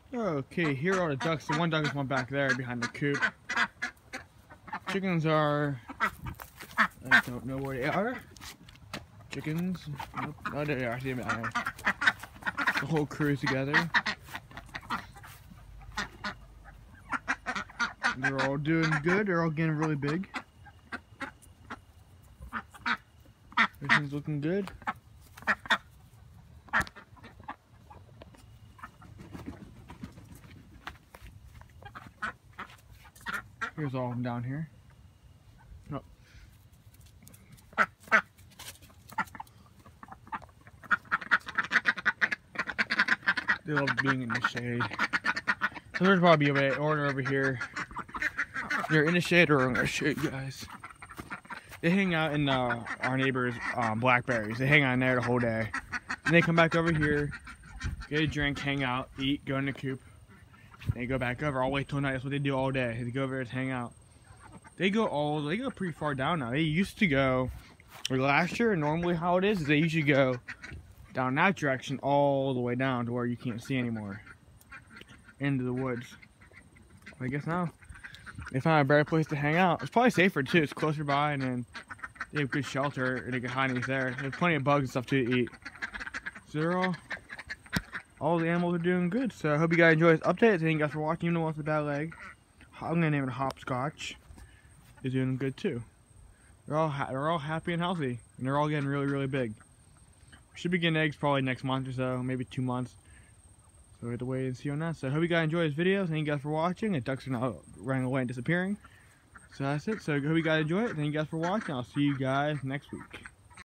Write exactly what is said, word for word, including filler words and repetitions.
Okay, here are the ducks. The one duck is one back there behind the coop. Chickens are, I don't know where they are. Chickens, nope. Oh, there they are. I see them down there. The whole crew's together. They're all doing good. They're all getting really big. Everything's looking good. Here's all of them down here. Oh. They love being in the shade. So there's probably an order over here. They're in the shade or in the shade, guys. They hang out in uh, our neighbor's um, blackberries. They hang out in there the whole day. And they come back over here, get a drink, hang out, eat, go in the coop. They go back over all the way till night. That's what they do all day. They go over there to hang out. They go all, they go pretty far down now. They used to go, like last year, normally how it is, is they usually go down that direction all the way down to where you can't see anymore. Into the woods. I guess now they found a better place to hang out. It's probably safer too. It's closer by, and then they have good shelter, and they can hide there. There's plenty of bugs and stuff too to eat. So they're all, all the animals are doing good. So I hope you guys enjoy this update. Thank you guys for watching. Even the one with the bad leg, I'm gonna name it Hopscotch. Is doing good too. They're all ha they're all happy and healthy, and they're all getting really really big. We should be getting eggs probably next month or so, maybe two months. So we have to wait and see on that. So I hope you guys enjoy this video. Thank you guys for watching. The ducks are now running away and disappearing. So that's it. So I hope you guys enjoy it. Thank you guys for watching. I'll see you guys next week.